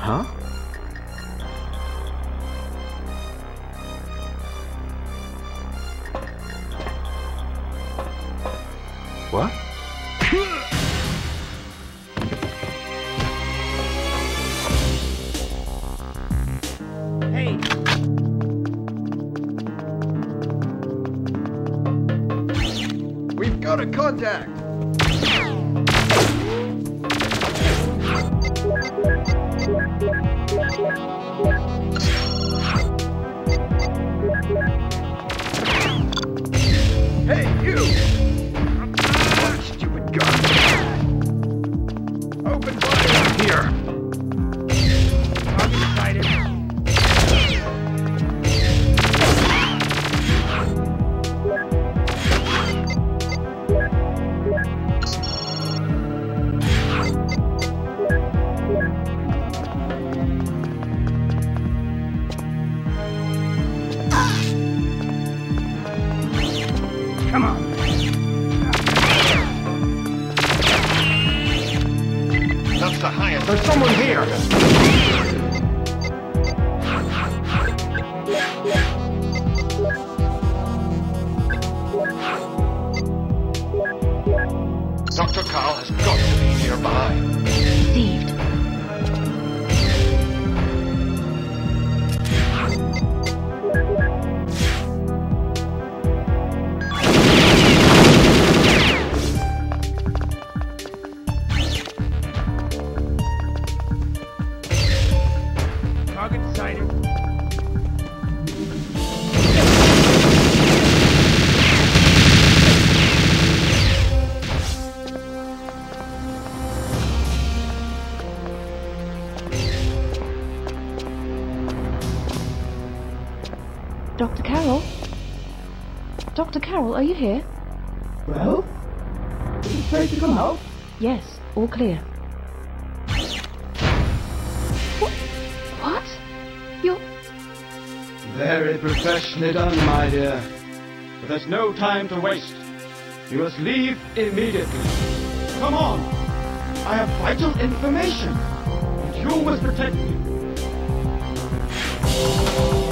Huh? What? Hey! We've got a contact! Hey, you! Stupid gun! Open fire! Here. Target sighted. Come on. That's the highest. There's someone here. Dr. Carl has got to be nearby. Received. Target sighted. Dr. Carroll? Dr. Carroll, are you here? Well? Is it safe to come out? Yes, all clear. What? You're... Very professionally done, my dear. But there's no time to waste. You must leave immediately. Come on! I have vital information. And you must protect me.